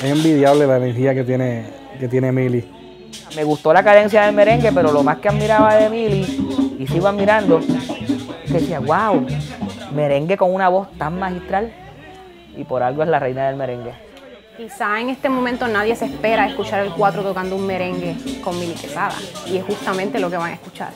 Es envidiable la energía que tiene Mili. Me gustó la cadencia del merengue, pero lo más que admiraba de Mili, y sigo admirando, que decía, wow, merengue con una voz tan magistral, y por algo es la reina del merengue. Quizá en este momento nadie se espera escuchar el 4 tocando un merengue con Mili Quesada, y es justamente lo que van a escuchar.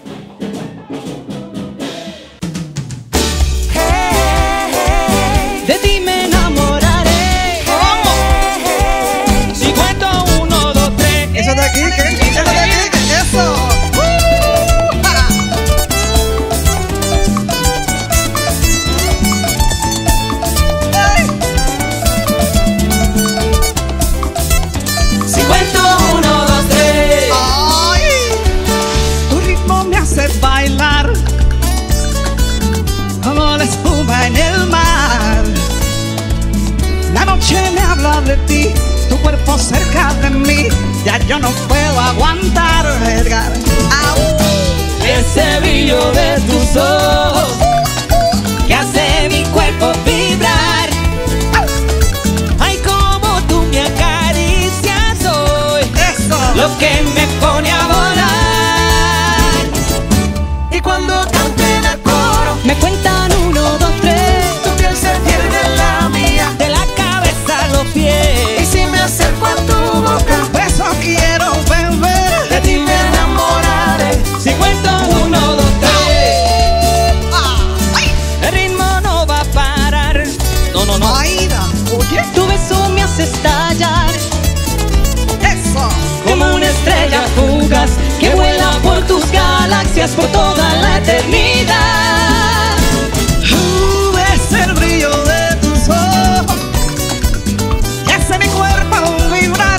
De ti me enamoraré. ¿Cómo? Si cuento 1, 2, 3. Eso de aquí, ¿qué? Eso de aquí, ¿qué? Eso. Si cuento 1, 2, 3. Ay, tu ritmo me hace bailar como la espuma en el mar. La noche me habla de ti, tu cuerpo cerca de mí. Ya yo no puedo aguantar, Edgar. ¡Au! Ese brillo de tus ojos que hace mi cuerpo vibrar. Ay, como tú me acaricias hoy. Eso. Lo que me pone a volar. Y cuando canten el coro, me cuentan 1, 2, 3. Tu piel se pierde en la mía. De la cabeza a los pies. Y si me acerco a tu boca, beso quiero beber. De ti me enamoraré. Si cuento 1, 2, 3. El ritmo no va a parar. No, no, no. Aida, oye, Tu beso me hace estallar eso. como una estrella fugaz que vuela por tus galaxias por toda la eternidad. Es el brillo de tus ojos que hace mi cuerpo vibrar.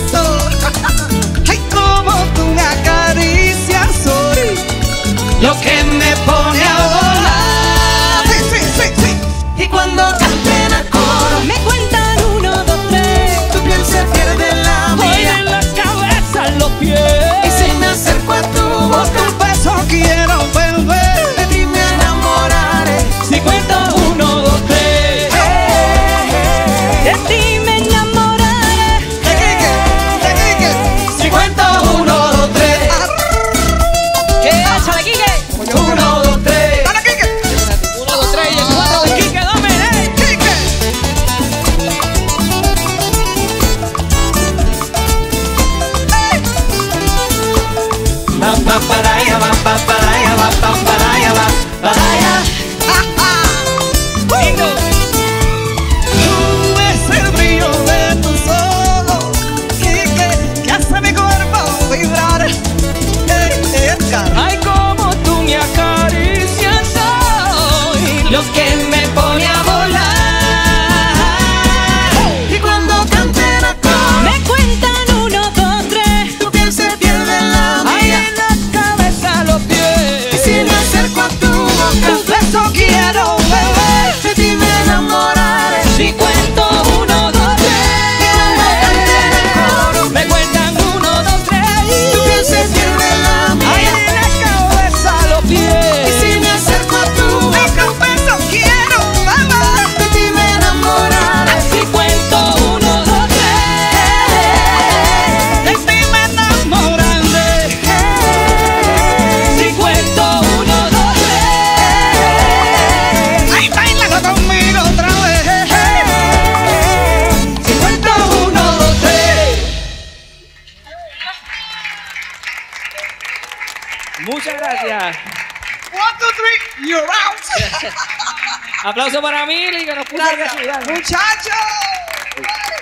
Ay, como tú me acaricias hoy. Lo que me pone a volar. Sí, sí, sí, sí. Y cuando canten el coro, me cuentan 1, 2, 3. Tu piel se pierde en la Hoy mía. en la cabeza, en los pies. Y si me acerco a tu boca, un beso quiero beber. De ti me enamoraré. Si cuento 1, 2, 3. De ti me enamoraré. De Quique. Si cuento 1, 2, 3. ¡Échale, Quique! 1, 2, 3. ¡Para Quique! 1, 2, 3 y el 4 de Quique, dame, Quique. Va, va, para allá, va, para allá, va, para allá, va, para allá. Bingo. Es el brillo de tus ojos que hace mi cuerpo vibrar. Edgar. Ay, como tú me acaricias hoy, lo que me pone a volar. Y cuando canten a coro, Me cuentan 1, 2, 3. tu piel se pierde en la Ay, mía. en la cabeza, los pies. Y si me acerco a tu boca, un beso quiero beber. De ti me enamoraré. Si cuento 1, 2, 3. Y cuando canten a coro, Me cuentan 1, 2, 3. tu piel se pierde en la Ay, mía. en la cabeza, los pies. Y si me acerco a tu boca, un beso quiero beber. De ti me enamoraré. Si cuento 1, 2, 3. De ti me enamoraré. Si cuento 1, 2, 3. Ay, bailalo conmigo otra vez. Si cuento 1, 2, 3. Muchas gracias. 1, 2, 3, you're out. Aplauso para Mili que nos puso aquí a ayudar. Muchachos.